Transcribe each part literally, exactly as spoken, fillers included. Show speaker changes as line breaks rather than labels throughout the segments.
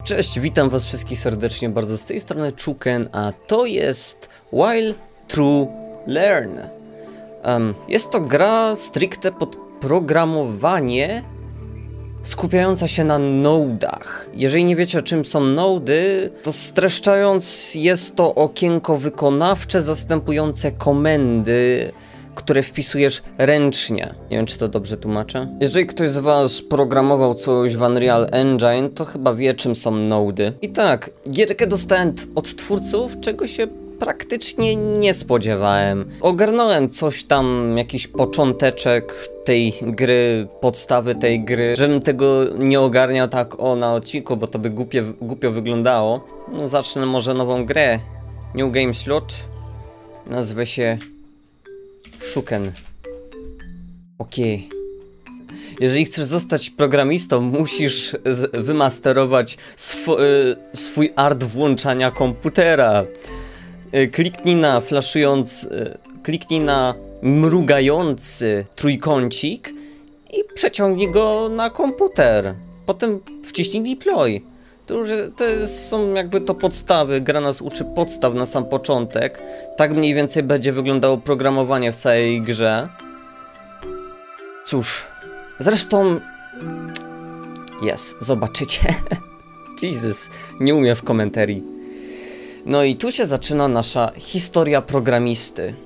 Cześć, witam was wszystkich serdecznie bardzo z tej strony Chuken, a to jest While True Learn. Um, jest to gra stricte pod programowanie skupiająca się na nodach. Jeżeli nie wiecie, czym są nody, to streszczając, jest to okienko wykonawcze zastępujące komendy, które wpisujesz ręcznie. Nie wiem, czy to dobrze tłumaczę. Jeżeli ktoś z was programował coś w Unreal Engine, to chyba wie, czym są nody. I tak, gierkę dostałem od twórców, czego się praktycznie nie spodziewałem. Ogarnąłem coś tam, jakiś począteczek tej gry, podstawy tej gry. Żebym tego nie ogarniał tak o na odcinku, bo to by głupie, głupio wyglądało. No, zacznę może nową grę. New Game Slot. Nazwę się Chuken. Okej. Okay. Jeżeli chcesz zostać programistą, musisz wymasterować sw y swój art włączania komputera. Y kliknij na flaszując, y kliknij na mrugający trójkącik i przeciągnij go na komputer. Potem wciśnij deploy. To, już, to są jakby to podstawy, gra nas uczy podstaw na sam początek. Tak mniej więcej będzie wyglądało programowanie w całej grze. Cóż, zresztą... Jest, zobaczycie. Jesus, nie umiem w komentarii. No i tu się zaczyna nasza historia programisty.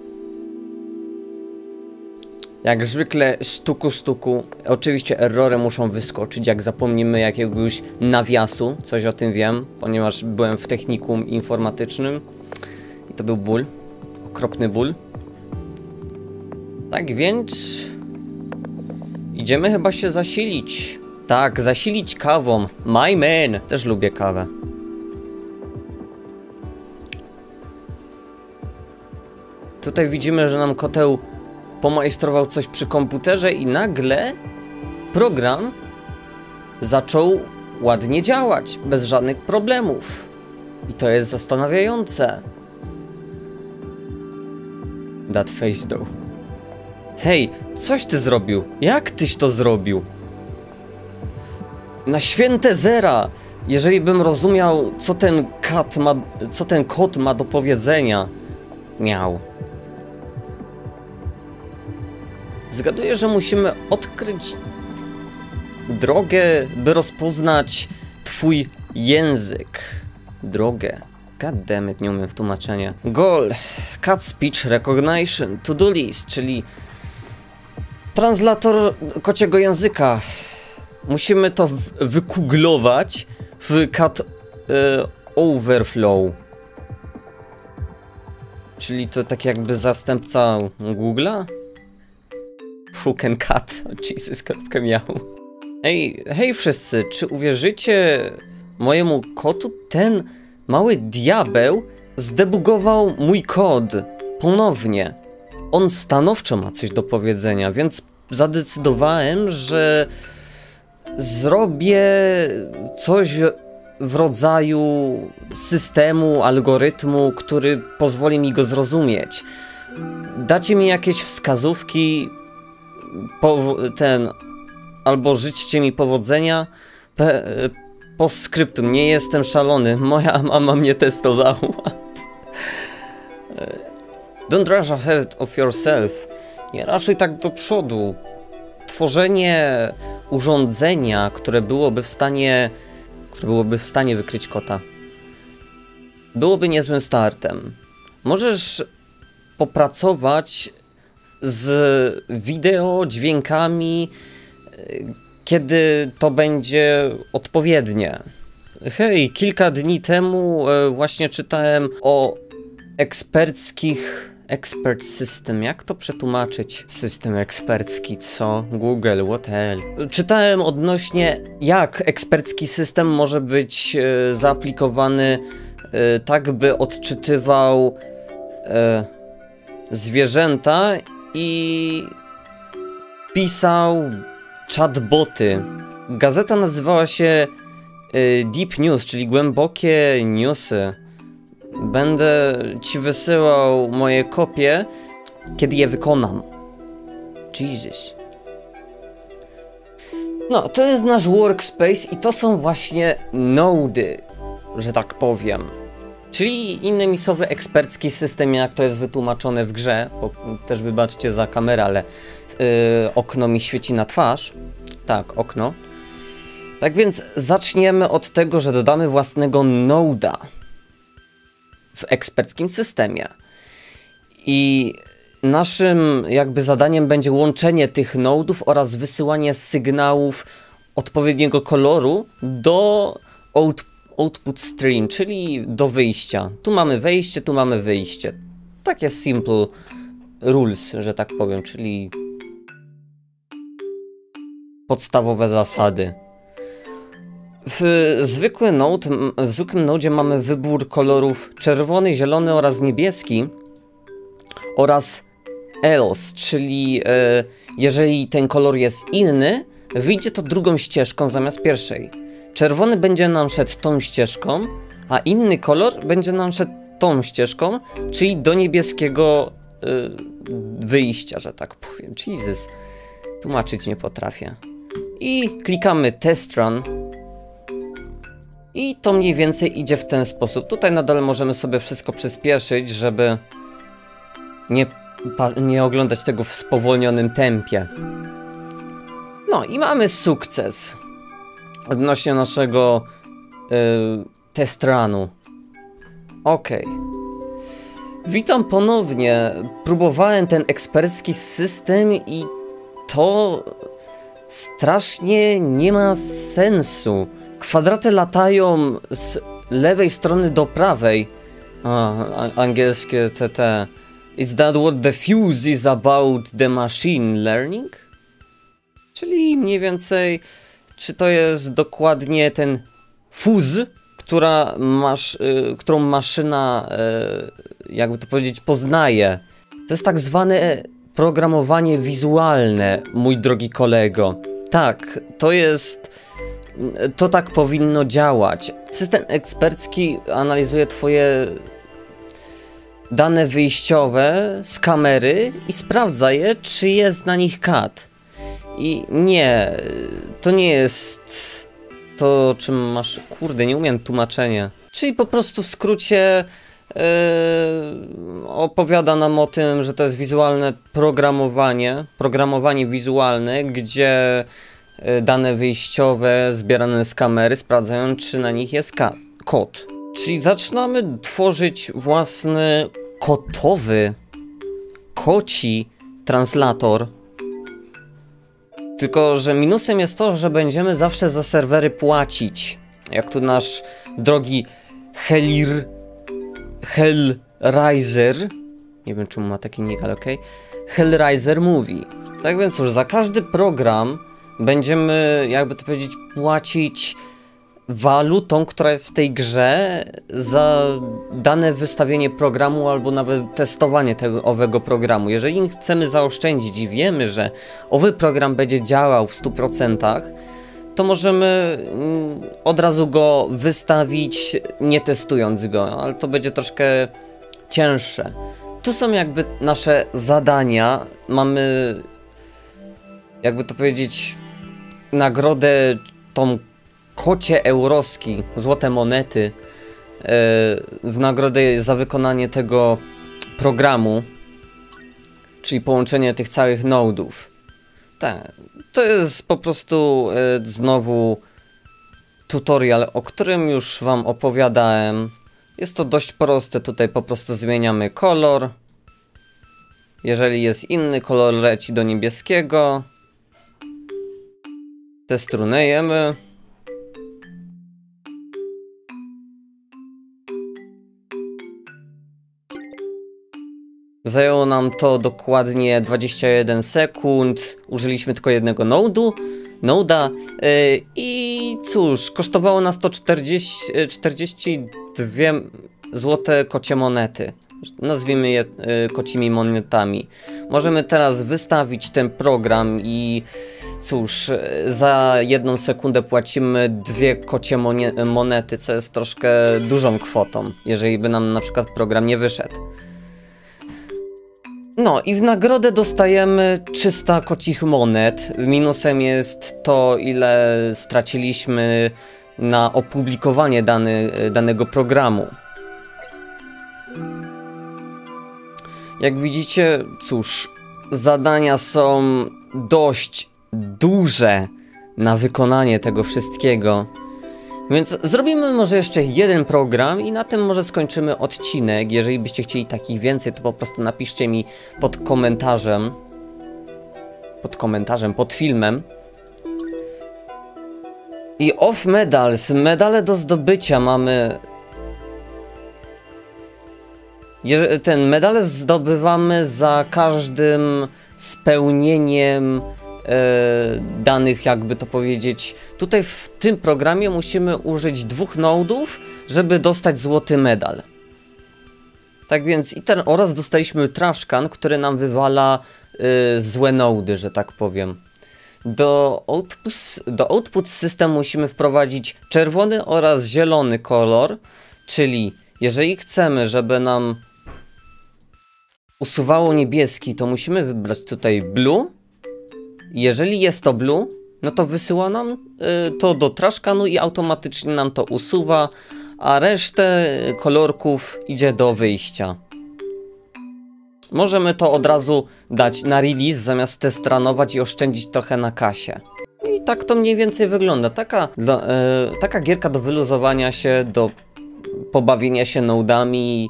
Jak zwykle stuku stuku, oczywiście errory muszą wyskoczyć, jak zapomnimy jakiegoś nawiasu, coś o tym wiem, ponieważ byłem w technikum informatycznym i to był ból, okropny ból. Tak więc idziemy chyba się zasilić, tak, zasilić kawą, my man, też lubię kawę. Tutaj widzimy, że nam koteł pomajstrował coś przy komputerze i nagle program zaczął ładnie działać, bez żadnych problemów. I to jest zastanawiające. That face though. Hej, coś ty zrobił. Jak tyś to zrobił? Na święte zera! Jeżeli bym rozumiał, co ten kat ma, co ten kot ma do powiedzenia. Miał. Zgaduję, że musimy odkryć drogę, by rozpoznać twój język. Drogę. God damn it, nie umiem w tłumaczenia. Goal. Cat Speech Recognition. To-do list, czyli translator kociego języka. Musimy to wykuglować w Cat y, Overflow. Czyli to tak jakby zastępca Google'a? Chuken cat. Jesus, kropkę miał. Ej, hej wszyscy, czy uwierzycie mojemu kotu? Ten mały diabeł zdebugował mój kod ponownie. On stanowczo ma coś do powiedzenia, więc zadecydowałem, że zrobię coś w rodzaju systemu, algorytmu, który pozwoli mi go zrozumieć. Dacie mi jakieś wskazówki, po, ten, albo życzcie mi powodzenia. Pe, postscriptum, nie jestem szalony, moja mama mnie testowała. Don't rush ahead of yourself. Nie raszuj tak do przodu. Tworzenie urządzenia, które byłoby w stanie, które byłoby w stanie wykryć kota, byłoby niezłym startem. Możesz popracować z wideo, dźwiękami, kiedy to będzie odpowiednie. Hej, kilka dni temu e, właśnie czytałem o eksperckich... Expert system, jak to przetłumaczyć? System ekspercki, co? Google, what the hell? Czytałem odnośnie, jak ekspercki system może być e, zaaplikowany e, tak, by odczytywał e, zwierzęta i pisał chatboty. Gazeta nazywała się y, Deep News, czyli głębokie newsy. Będę ci wysyłał moje kopie, kiedy je wykonam. Jesus. No, to jest nasz workspace i to są właśnie nody, że tak powiem. Czyli innymi słowy ekspercki system, jak to jest wytłumaczone w grze, bo też wybaczcie za kamerę, ale yy, okno mi świeci na twarz. Tak, okno. Tak więc zaczniemy od tego, że dodamy własnego noda w eksperckim systemie. I naszym jakby zadaniem będzie łączenie tych nodów oraz wysyłanie sygnałów odpowiedniego koloru do out, output stream, czyli do wyjścia. Tu mamy wejście, tu mamy wyjście. Takie simple rules, że tak powiem, czyli podstawowe zasady. W, zwykły node, w zwykłym nodzie mamy wybór kolorów czerwony, zielony oraz niebieski oraz else, czyli e, jeżeli ten kolor jest inny, wyjdzie to drugą ścieżką zamiast pierwszej. Czerwony będzie nam szedł tą ścieżką, a inny kolor będzie nam szedł tą ścieżką, czyli do niebieskiego e, wyjścia, że tak powiem. Jesus, tłumaczyć nie potrafię. I klikamy test run. I to mniej więcej idzie w ten sposób. Tutaj nadal możemy sobie wszystko przyspieszyć, żeby nie, nie oglądać tego w spowolnionym tempie. No i mamy sukces odnośnie naszego yy, test runu. Ok. Witam ponownie. Próbowałem ten ekspercki system i to strasznie nie ma sensu. Kwadraty latają z lewej strony do prawej. A, angielskie T T. Is that what the fuse is about the machine learning? Czyli mniej więcej, czy to jest dokładnie ten fuse, która masz, y, którą maszyna, y, jakby to powiedzieć, poznaje. To jest tak zwane programowanie wizualne, mój drogi kolego. Tak, to jest... To tak powinno działać. System ekspercki analizuje twoje dane wyjściowe z kamery i sprawdza je, czy jest na nich kat. I nie, to nie jest to, czym masz... Kurde, nie umiem tłumaczenia. Czyli po prostu w skrócie yy, opowiada nam o tym, że to jest wizualne programowanie, programowanie wizualne, gdzie dane wyjściowe zbierane z kamery sprawdzają, czy na nich jest kod. Czyli zaczynamy tworzyć własny kotowy, koci translator. Tylko że minusem jest to, że będziemy zawsze za serwery płacić. Jak tu nasz drogi Helir... Hellraiser... Nie wiem, czemu ma taki nick, ale okej. Okay. Hellraiser mówi. Tak więc cóż, za każdy program będziemy, jakby to powiedzieć, płacić walutą, która jest w tej grze za dane wystawienie programu albo nawet testowanie tego owego programu. Jeżeli chcemy zaoszczędzić i wiemy, że owy program będzie działał w stu procentach, to możemy od razu go wystawić, nie testując go, ale to będzie troszkę cięższe. Tu są jakby nasze zadania. Mamy, jakby to powiedzieć, nagrodę tą kocie euroski, złote monety yy, w nagrodę za wykonanie tego programu, czyli połączenie tych całych nodów. Tak, to jest po prostu yy, znowu tutorial, o którym już wam opowiadałem. Jest to dość proste, tutaj po prostu zmieniamy kolor. Jeżeli jest inny kolor, leci do niebieskiego. Testrunejemy. Zajęło nam to dokładnie dwadzieścia jeden sekund. Użyliśmy tylko jednego nodu, noda yy, i cóż, kosztowało nas to czterdzieści, czterdzieści dwie złote kocie monety. Nazwijmy je yy, kocimi monetami. Możemy teraz wystawić ten program i cóż, za jedną sekundę płacimy dwie kocie monety, co jest troszkę dużą kwotą, jeżeli by nam na przykład program nie wyszedł. No i w nagrodę dostajemy trzysta kocich monet. Minusem jest to, ile straciliśmy na opublikowanie dany, danego programu. Jak widzicie, cóż, zadania są dość duże na wykonanie tego wszystkiego. Więc zrobimy może jeszcze jeden program i na tym może skończymy odcinek. Jeżeli byście chcieli takich więcej, to po prostu napiszcie mi pod komentarzem. Pod komentarzem, pod filmem. I off medals, medale do zdobycia mamy. Ten medale zdobywamy za każdym spełnieniem e, danych, jakby to powiedzieć. Tutaj w tym programie musimy użyć dwóch nodów, żeby dostać złoty medal. Tak więc i ten, oraz dostaliśmy trash can, który nam wywala e, złe nody, że tak powiem. Do output, do output system musimy wprowadzić czerwony oraz zielony kolor, czyli jeżeli chcemy, żeby nam usuwało niebieski, to musimy wybrać tutaj blue. Jeżeli jest to blue, no to wysyła nam y, to do trash canu i automatycznie nam to usuwa, a resztę kolorków idzie do wyjścia. Możemy to od razu dać na release, zamiast testranować i oszczędzić trochę na kasie. I tak to mniej więcej wygląda. Taka, do, y, taka gierka do wyluzowania się, do pobawienia się nodami.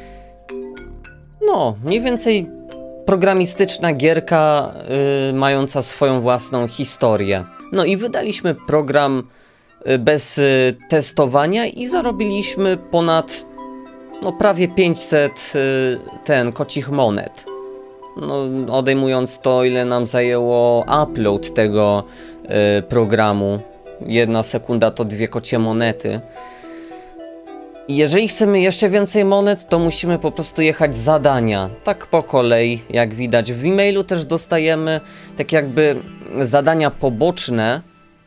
No, mniej więcej programistyczna gierka y, mająca swoją własną historię. No i wydaliśmy program y, bez y, testowania i zarobiliśmy ponad no prawie pięćset y, ten kocich monet. No, odejmując to, ile nam zajęło upload tego y, programu. Jedna sekunda to dwie kocie monety. Jeżeli chcemy jeszcze więcej monet, to musimy po prostu jechać zadania, tak po kolei, jak widać. W e-mailu też dostajemy tak jakby zadania poboczne,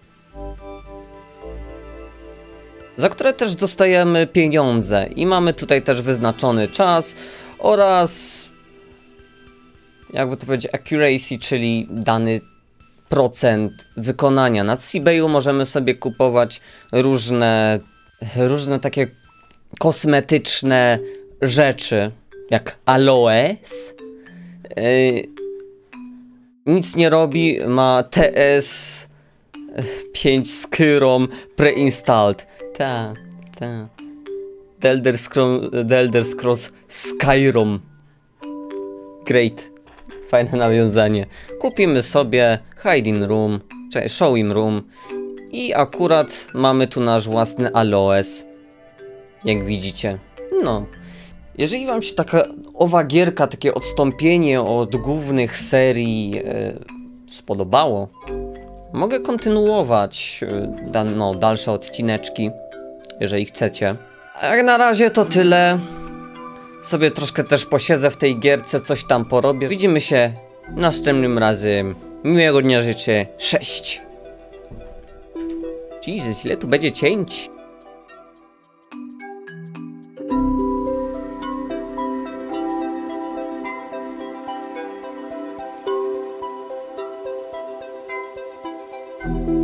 za które też dostajemy pieniądze. I mamy tutaj też wyznaczony czas oraz, jakby to powiedzieć, accuracy, czyli dany procent wykonania. Na Seabayu możemy sobie kupować różne, różne takie kosmetyczne rzeczy, jak aloes. Yy, nic nie robi, ma T S pięć z Kyrom preinstalled. Ta, ta. The Elder Scrolls, The Elder Scrolls Skyrim. Great. Fajne nawiązanie. Kupimy sobie hiding room, czyli showing room i akurat mamy tu nasz własny aloes. Jak widzicie. No. Jeżeli wam się taka owa gierka, takie odstąpienie od głównych serii yy, spodobało, mogę kontynuować yy, da, no, dalsze odcineczki, jeżeli chcecie. A jak na razie to tyle. Sobie troszkę też posiedzę w tej gierce, coś tam porobię. Widzimy się następnym razem. Miłego dnia życzę. Sześć. Jezus, ile tu będzie cięć?
you